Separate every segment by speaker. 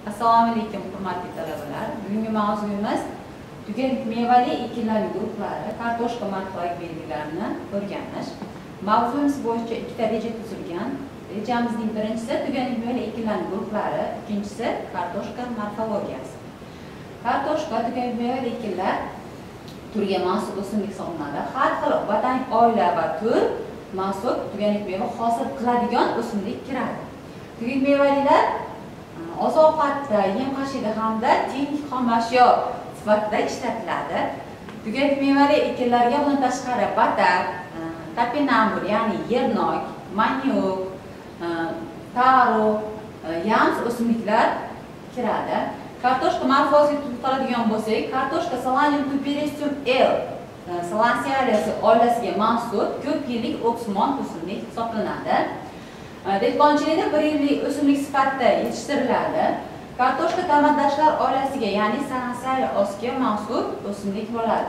Speaker 1: Assalomu alaykum hurmatli talabalar. Bugungi mavzuyimiz tuganik mevali ekinlar guruhlari, kartoshka markalar belgilarini o'rganish. Mavzuyimiz bo'yicha ikkita reja tuzilgan. Rejamizning birinchisi tuganik mevali ekinlar guruhlari, ikkinchisi kartoshka morfologiyasi. Kartoshka tuganik mevali ekinlar turga mansub o'simlik hisoblanadi. Har xil botanik oila va tur mansub tuganik meva hosil qiladigan o'simlik kiradi. Tuganik mevalilar oziq-ovqatda, yem-xashida hamda texnik xomashyo sifatida ishlatiladi. Tuganik mevali ekinlarga bundan tashqari batak, topinambur, ya'ni yernok, maniok, taro, yams o'simliklar kiradi. Kartoshka morfologiyasiga to'xtaladigan bo'lsak, kartoshka Solanum tuberosum L Solanaceae oilasiga mansub ko'p yillik o'ksumon o'simlik hisoblanadi. Dehqonchilikda bir yillik o'simlik sifatida yetishtiriladi. Kartoshka tamaddashlar oilasiga, ya'ni Solanaceae osiga mansub o'simlik bo'ladi.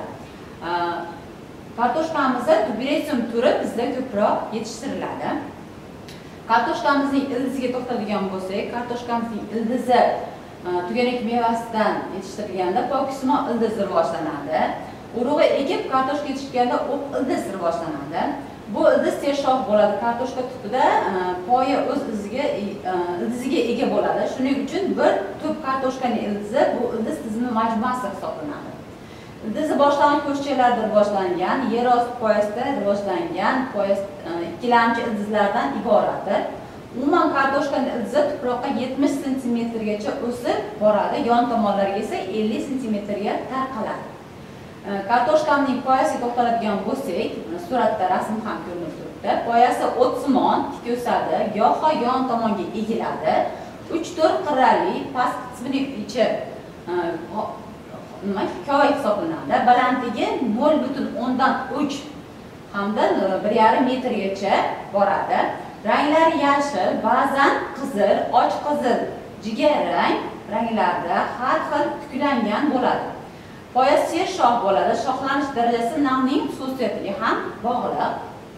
Speaker 1: Kartoshkamizda tuberosum turi bizda ko'proq yetishtiriladi. Kartoshkamizning ildiziga to'xtaladigan bo'lsak, kartoshkamizning ildizi tuganik mevasidan yetishtirilganda pokismo ildiz rivojlanadi. Urug'i ekib kartoshka yetishganda o'q ildiz rivojlanadi. Bu ildiz tershoh bo'ladi. Kartoshka tubida poya o'z ildiziga ega bo'ladi. Shuning uchun bir tub kartoshkaning ildizi bu ildiz tizimi majmuasi hisoblanadi. Ildizi boshlang'ich ko'shchalarda rivojlangan, yer osti poyasida rivojlangan ikkilamchi ildizlardan iboratdir. Umuman kartoshkaning ildizi tuproqqa 70 sm gacha o'sib boradi, yon tomonlariga esa 50 sm ga tarqaladi. Kartoshkamning poyasiga to'xtaladigan bo'lsak, suratda rasm ham ko'rinib turibdi. Poyasi o'tsimon tik o'sadi, goho yon tomonga egiladi. 3-4 qirrali past qismining ichi hikoya hisoblanadi. Balandligi 0,3 hamda 1,5 metrgacha boradi. Ranglari yashil, ba'zan qizil, och qizil, jigarrang ranglarda har xil tiklangan bo'ladi. Poyasi sershoh bo'ladi. Shohlanish darajasi namning xususiyatiga ham bog'liq.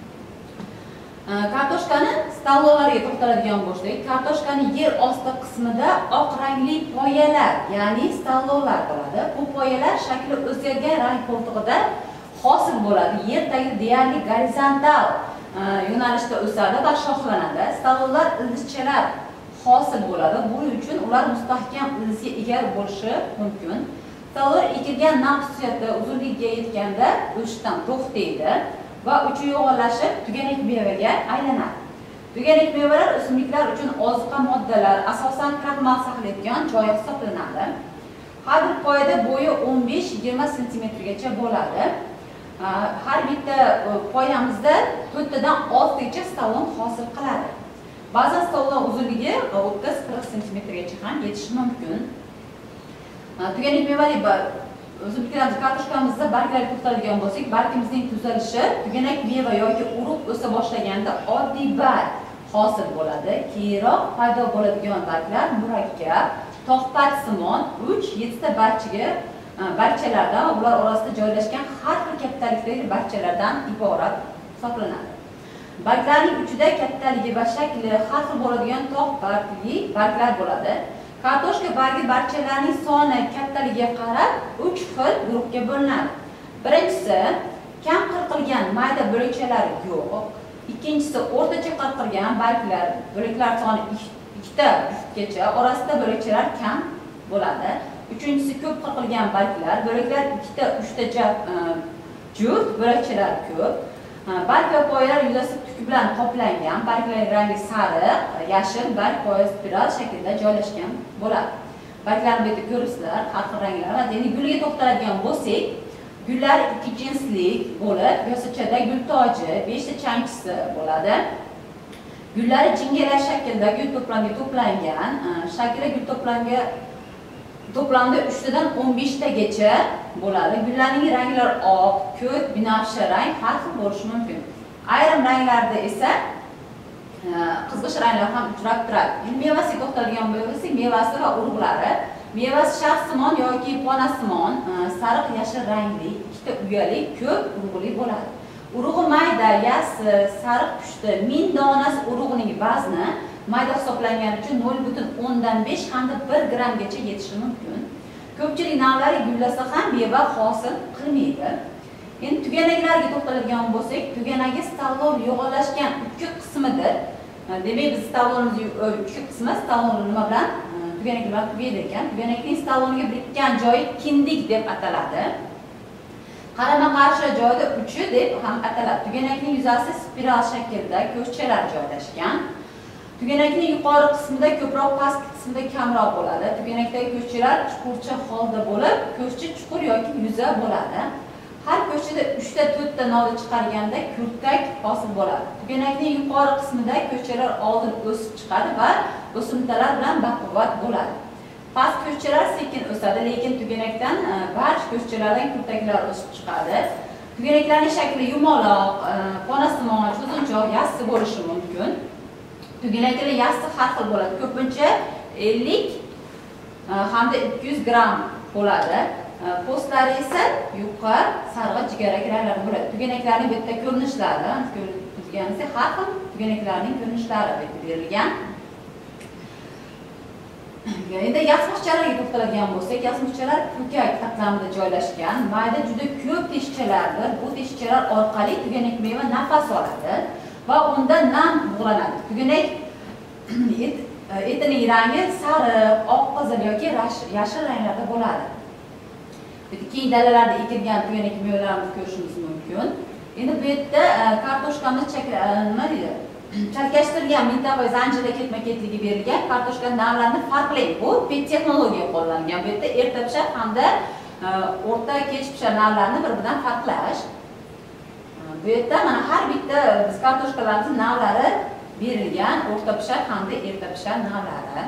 Speaker 1: Kartoshkani stallolarga to'xtaladigan bo'lsak, kartoshkaning yer osti qismida oq rangli poyalar, ya'ni stallolar bo'ladi. Bu poyalar shakli o'zgargan rang qo'ltig'ida hosil bo'ladi. Yer tagida deyarli gorizontal yo'nalishda o'sadi va shohlanadi. Stallolar ildizchalar hosil bo'ladi. Buning uchun ular mustahkam ildizga ega bo'lishi mumkin. Stallolar ekilgan nam xususiyati uzunligiga yetganda o'sishdan to'xtaydi va uchi yo'g'onlashib tuganik mevaga aylanadi. Tuganik mevalar o'simliklar uchun oziqa moddalar, asosan kraxmal saqlaydigan joy hisoblanadi. Har bir poyada bo'yi 15-20 sm gacha bo'ladi. Har bitta poyamizda 4 dan 6 gacha stallon hosil qiladi. Ba'zan stallon uzunligi 30-40 sm gacha ham yetishi mumkin. Tuganik mevali o'simliklarimiz kartoshkamizda barglariga to'xtaladigan bo'lsak, bargimizning tuzalishi tuganak meva yoki urug' o'sa boshlaganda oddiy barg hosil bo'ladi. Keyinroq paydo bo'ladigan barglar murakkab, tog'patsimon 3-7 ta bargchalardan va ular orasida joylashgan har xil kattalikdagi bargchalardan iborat hisoblanadi. Barglarning uchida kattaligi va shakli har xil bo'ladigan tog'patli barglar bo'ladi. Kartoshka bargi bargchalarining soni kattaligiga qarab 3 xil guruhga bo'linadi. Birinchisi kam qirqilgan mayda bo'lakchalar yo'q. Ikkinchisi o'rtacha qirqilgan barglar, bo'laklar soni 2 ta juftgacha, orasida bo'lakchalar kam bo'ladi. Uchinchisi ko'p qirqilgan barglar, bo'laklar 2 ta 3 ta juft, bo'lakchalar ko'p. Barg va poyalar yuzasi tuk bilan qoplangan, barglarning rangi sariq, yashil, barg poya spiral shaklida joylashgan bo'ladi. Barglarni bu yerda ko'rasizlar, har xil ranglar. Endi guliga to'xtaladigan bo'lsak, gullar 2 jinslik bo'lib, yosachada gul toji, 5 ta changchisi bo'ladi. Gullari jingalar shaklda gul to'plamiga to'plangan, shakli gul to'plamida 3 dan 15 tagacha bo'ladi. Gullarning ranglari oq, ko'k, binafsha rang har xil bo'lishi mumkin. Ayrim ranglarda esa qizg'ish ranglar ham uchrab turadi. Endi mevasiga to'xtaladigan bo'lsak, mevasi va urug'lari. Mevasi shaxsimon yoki ponasimon, sariq yashil rangli, 2 ta uyali, ko'p urug'li bo'ladi. Urug'i mayda, yassi, sariq pushti, 1000 donasi urug'ining vazni mayda hisoblangani uchun 0,5 hamda 1 grammgacha yetishi mumkin. Ko'pchilik navlari gullasa ham meva hosil qilmaydi. Endi tuganaklarga to'xtaladigan bo'lsak, tuganagi stallol yo'g'onlashgan ukki qismidir. Demak, biz stallolimiz ukki qismi stallol nima bilan tuganaklar bilan tugaydi ekan. Tuganakning stallolga birikkan joyi kindik deb ataladi. Qarama-qarshi joyda uchi deb ham ataladi. Tuganakning yuzasi spiral shaklda ko'shchalar joylashgan. Tuganakning yuqori qismida ko'proq, pastki qismida kamroq bo'ladi. Tuganakdagi ko'shchalar chuqurcha holda bo'lib, ko'shcha chuqur yoki yuza bo'ladi. Har ko'shchada 3 ta 4 ta novda chiqarganda kurtak hosil bo'ladi. Tuganakning yuqori qismida ko'shchalar oldin o'sib chiqadi va o'simtalar bilan baquvvat bo'ladi. Past ko'shchalar sekin o'sadi, lekin tuganakdan barcha ko'shchalardan kurtaklar o'sib chiqadi. Tuganaklarning shakli yumaloq, ponasimon, cho'zinchoq, yassi bo'lishi mumkin. Tuganaklar yassi har xil bo'ladi. Ko'pincha 50 hamda 200 gram bo'ladi. Postlari esa yupqa, sarg'ish, jigarrang ranglarda bo'ladi. Tuganaklarning bitta ko'rinishlari, ko'rganimizda har xil tuganaklarning ko'rinishlari berilgan. Endi yasmiqchalarga to'xtaladigan bo'lsak, yasmiqchalar ko'kak qatlamida joylashgan, mayda juda ko'p teshikchalardir. Bu teshikchalar orqali tuganak meva nafas oladi va unda nam bug'lanadi. Tuganak etining rangi sariq, oq, qizil yoki yashil ranglarda bo'ladi. Keng dalalarda ekilgan tuganak mevalarni ko'rishimiz mumkin. Endi bu yerda kartoshkamiz chalkashtirilgan mintaviy zanjirda ketma-ketligi berilgan kartoshka navlarini farqlaydi. Bu pet texnologiya qo'llangan. Bu yerda erta pishar hamda o'rta kech pishar navlarni bir-biridan farqlash. Bu yerda mana har bitta biz kartoshkalarimiz navlari berilgan, o'rta pishar hamda erta pishar navlari.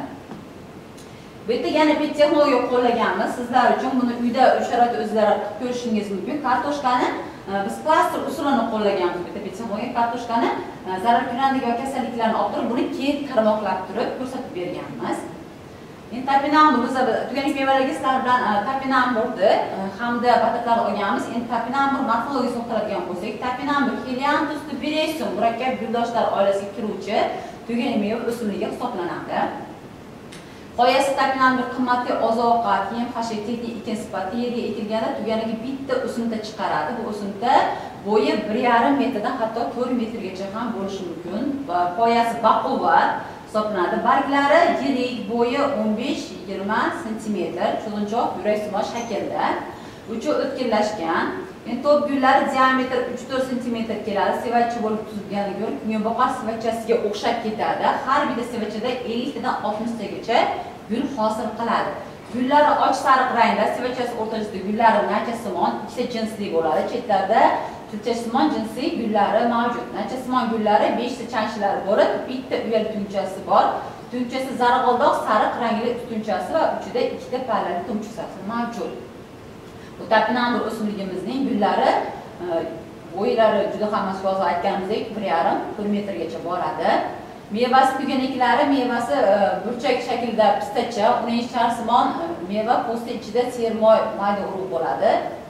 Speaker 1: Bu yerda yana pet texnologiya qo'llaganmiz. Sizlar uchun buni uyda sharoit o'zlari qilib ko'rishingiz mumkin. Kartoshkani biz plaster usulini qo'llaganmiz. Bu yerda pet texnologiya kartoshkani zararkunandik va kasalliklarni oldirib, buni keyin tarmoqlab turib ko'rsatib berganmiz. Endi topinambur, biz tuganak mevalarga sizlar bilan topinamburni hamda batatlarni olganmiz. Endi topinambur morfologiyasiga to'xtaladigan bo'lsak, topinambur Helianthus tuberosum murakkab guldoshlar oilasiga kiruvchi tuganak meva o'simligi hisoblanadi. Qoyasi topinambur qimmatli oziq-ovqat, yem-hasharot texnik ekin sifatida yerga ekilganda tuganagi bitta o'simta chiqaradi. Bu o'simta bo'yi 1,5 metrdan hatto 4 metrgacha ham bo'lishi mumkin. Qoyasi baquvvat hisoblanadi. Barglari yirik, bo'yi 15-20 sm, cho'zinchoq, yuraksimon shaklda. Uchi o'tkirlashgan. Endi top gullari diametri 3-4 sm keladi. Sevacha bo'lib tuzilganligi ko'ra, kunboqar sevachasiga o'xshab ketadi. Har bitta sevachada 50 tadan 60 tagacha gul hosil qiladi. Gullari och sariq rangda, sevachasi o'rtasida gullari nachasimon, ikkita jinsli bo'ladi. Chetlarda nachasimon jinsli gullari mavjud. Nachasimon gullari 5 ta chanchilari bo'lib, bitta uyal tunchasi bor. Tunchasi zarg'oldoq sariq rangli tunchasi va uchida ikkita pallali tunchasi mavjud. Bu topinambur o'simligimizning gullari bo'ylari juda ham hozir aytganimizdek 1,5-4 metrgacha boradi. Mevasi tuganaklari, mevasi burchak shaklida pistacha, uning charsimon meva po'sti ichida sermoy mayda urug' bo'ladi.